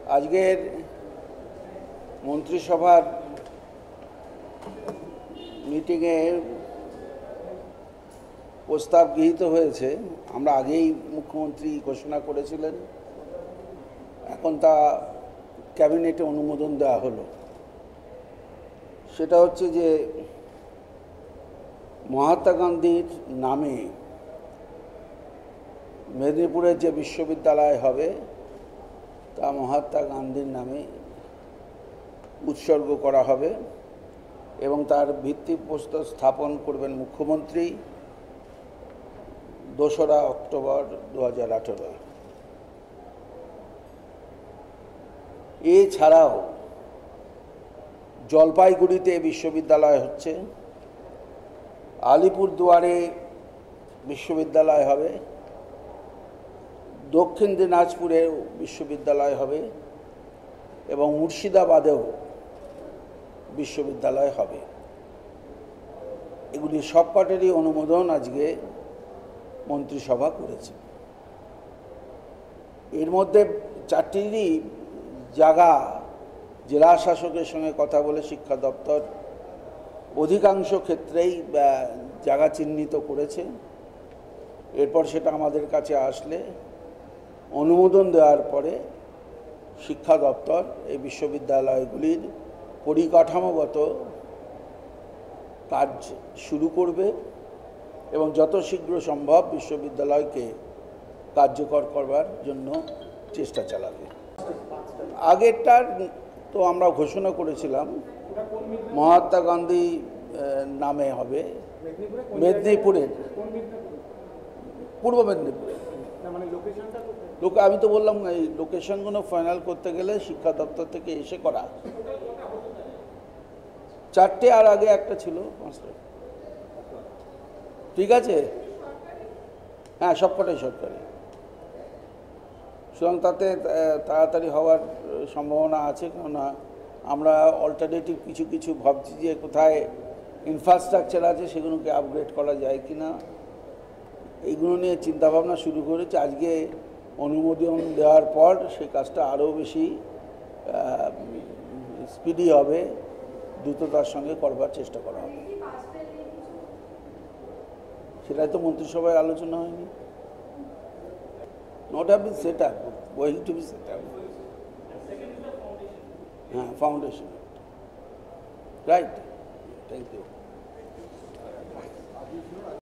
আজকের মন্ত্রিসভার মিটিংয়ে প্রস্তাব গৃহীত হয়েছে। আমরা আগেই মুখ্যমন্ত্রী ঘোষণা করেছিলেন, এখন তা ক্যাবিনেটে অনুমোদন দেওয়া হলো। সেটা হচ্ছে যে মহাত্মা গান্ধীর নামে মেদিনীপুরের যে বিশ্ববিদ্যালয় হবে তা মহাত্মা গান্ধীর নামে উৎসর্গ করা হবে এবং তার ভিত্তিপ্রস্তর স্থাপন করবেন মুখ্যমন্ত্রী 2রা অক্টোবর 2018। এছাড়াও জলপাইগুড়িতে বিশ্ববিদ্যালয় হচ্ছে, আলিপুরদুয়ারে বিশ্ববিদ্যালয় হবে, দক্ষিণ দিনাজপুরেও বিশ্ববিদ্যালয় হবে এবং মুর্শিদাবাদেও বিশ্ববিদ্যালয় হবে। এগুলি সবকটারই অনুমোদন আজকে মন্ত্রিসভা করেছে। এর মধ্যে 4টিরই জায়গা জেলা শাসকের সঙ্গে কথা বলে শিক্ষা দপ্তর অধিকাংশ ক্ষেত্রেই জায়গা চিহ্নিত করেছে। এরপর সেটা আমাদের কাছে আসলে অনুমোদন দেওয়ার পরে শিক্ষা দপ্তর এই বিশ্ববিদ্যালয়গুলির পরিকাঠামোগত কাজ শুরু করবে এবং যত শীঘ্র সম্ভব বিশ্ববিদ্যালয়কে কার্যকর করবার জন্য চেষ্টা চালাবে। আগেরটার তো আমরা ঘোষণা করেছিলাম মহাত্মা গান্ধী নামে হবে, মেদিনীপুরের, পূর্ব মেদিনীপুরে। আমি তো বললাম এই লোকেশনগুলো ফাইনাল করতে গেলে শিক্ষা দপ্তর থেকে এসে করা। 4টে আর আগে একটা ছিল, 5টা। ঠিক আছে, হ্যাঁ সবকটাই সরকারি, সুতরাং তাতে তাড়াতাড়ি হওয়ার সম্ভাবনা আছে। কেননা আমরা অল্টারনেটিভ কিছু কিছু ভাবছি যে কোথায় ইনফ্রাস্ট্রাকচার আছে সেগুলোকে আপগ্রেড করা যায় কি না, এইগুলো নিয়ে চিন্তাভাবনা শুরু করেছে। আজকে অনুমোদন দেওয়ার পর সেই কাজটা আরও বেশি স্পিডি হবে, দ্রুততার সঙ্গে করবার চেষ্টা করা হবে। সেটাই তো মন্ত্রিসভায় আলোচনা হয়নি। Not have been set up, going to be set up. Foundation. Right. Thank you.